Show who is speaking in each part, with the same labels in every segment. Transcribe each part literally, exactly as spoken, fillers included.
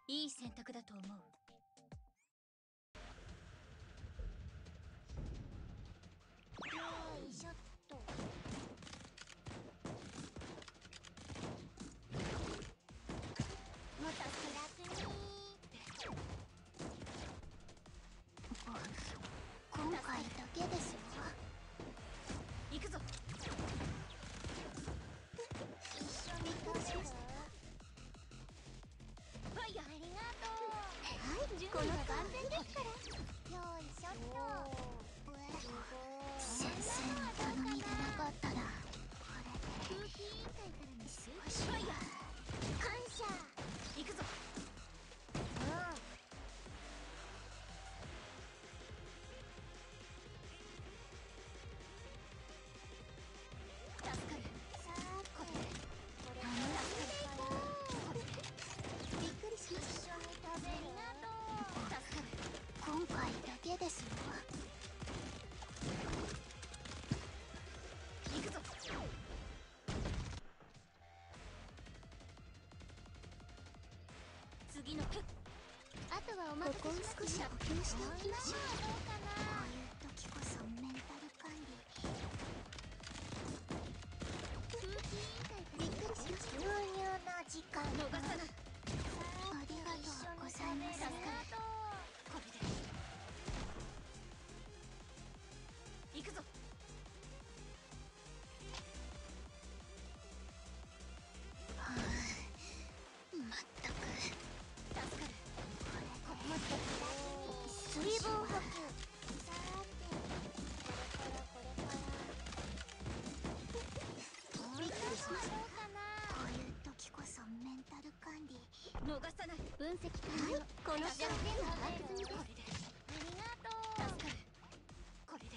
Speaker 1: いい選択だと思う。
Speaker 2: よいしょっと。もっと気楽に。今回だけですよ。
Speaker 1: 行くぞ。
Speaker 2: 一緒に食べる？
Speaker 1: ファイヤー。
Speaker 2: ありがとう。はい、この完全ですから。よいしょっと。先生の頼みでなかったらこれで空気委員会からの数字
Speaker 1: ファイヤー。
Speaker 2: 感謝。
Speaker 1: 行くぞ。助かる。
Speaker 2: さあこれこれからびっくりしました。一緒に食べる？ありがとう。
Speaker 1: 助かる。
Speaker 2: 今回だけですよ。
Speaker 1: 行くぞ。次のフッ。
Speaker 2: あとはお任せします。ここを少し補給しておきましょう。どうかな。こういう時こそメンタル管理。空気委員会からびっくりしました。牛乳の時間
Speaker 1: 逃さない。
Speaker 2: ありがとうございます。
Speaker 1: 助かる。これで行くぞ。
Speaker 2: はあ、まったく
Speaker 1: 助かる。
Speaker 2: これもっと水分補給。さーてこれからこれからびっくりしました。こういう時こそメンタル管理。
Speaker 1: 逃さない。
Speaker 2: 分析完了。このシャンテンの把握済みです。
Speaker 1: これで
Speaker 2: ありがとう。
Speaker 1: 助かる。これで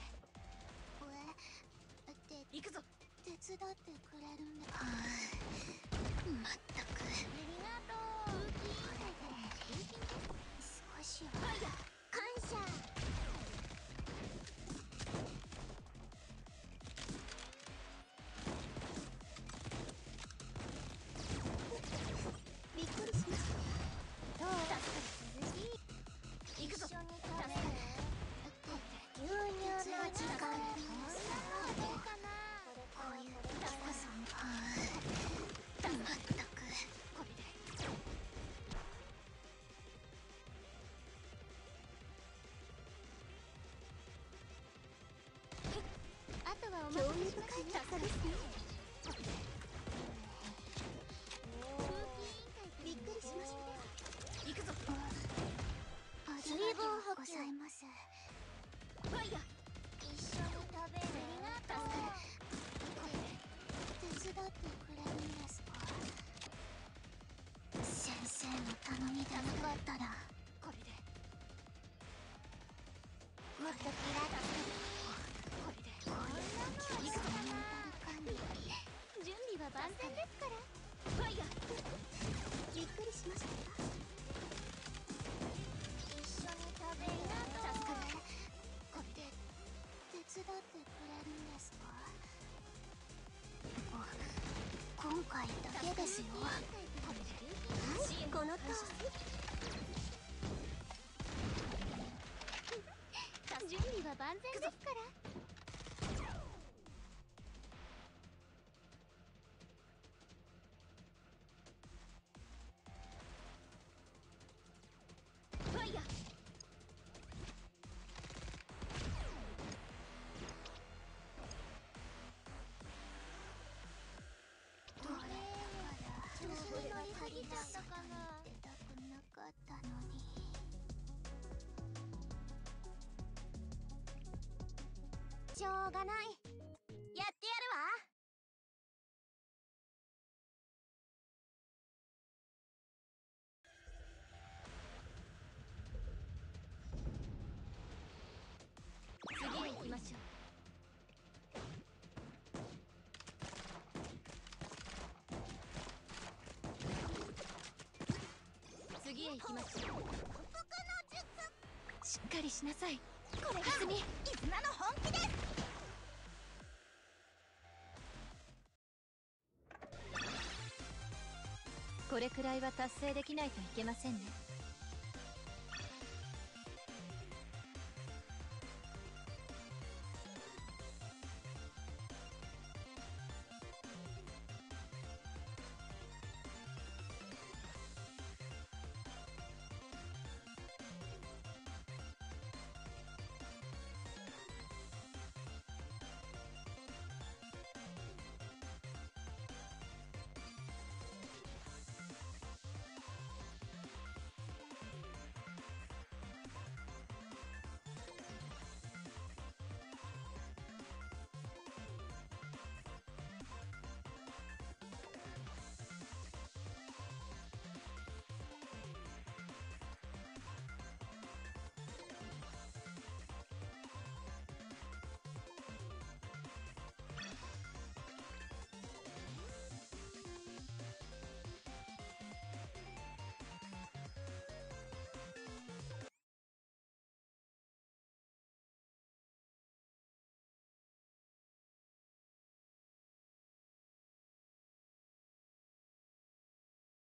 Speaker 2: えって
Speaker 1: 行くぞ。
Speaker 2: 手伝ってくれるんだ。はあ、まったくありがとう。空気委員会から少しは
Speaker 1: ファイヤー。
Speaker 2: 感謝。びっくりしました。どう？
Speaker 1: 助か
Speaker 2: 涼しい。
Speaker 1: る。行くぞ。
Speaker 2: 一緒に食べる？
Speaker 1: 助かる。
Speaker 2: 牛乳の時間。どうかな。こういう時こそ。はあ、まったく
Speaker 1: これで
Speaker 2: あとはお任せします。興味深い結果ですね。
Speaker 1: これで
Speaker 2: びっくりしました。
Speaker 1: 行くぞ。
Speaker 2: ありがとうございます。
Speaker 1: ファイヤー。
Speaker 2: 一緒に食べる？ありがとう。
Speaker 1: これで
Speaker 2: 手伝ってくれるんですか？先生の頼みでなかったら
Speaker 1: これで
Speaker 2: もっとキラッと。
Speaker 1: これで
Speaker 2: こういう時こそメンタル管理。準備は万全ですから。
Speaker 1: ファイヤー。
Speaker 2: びっくりしました。一緒に食べる？
Speaker 1: 助かる。これで
Speaker 2: 手伝ってくれるんですか？今回だけですよ。
Speaker 1: これで
Speaker 2: はい、このとおり。準備は万全ですから。
Speaker 1: ファイヤー。
Speaker 2: どれ調子に乗りすぎちゃったかな。出たくなかったのに。しょうがない。やってやるわ。
Speaker 1: 次へ行きましょう。次へ行きましょう。しっかりしなさい。
Speaker 2: これが
Speaker 1: 泉
Speaker 2: 絆の本気です。
Speaker 1: これれくらいは達成できないといけませんね。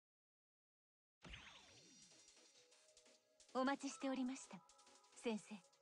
Speaker 1: お待ちしておりました、先生。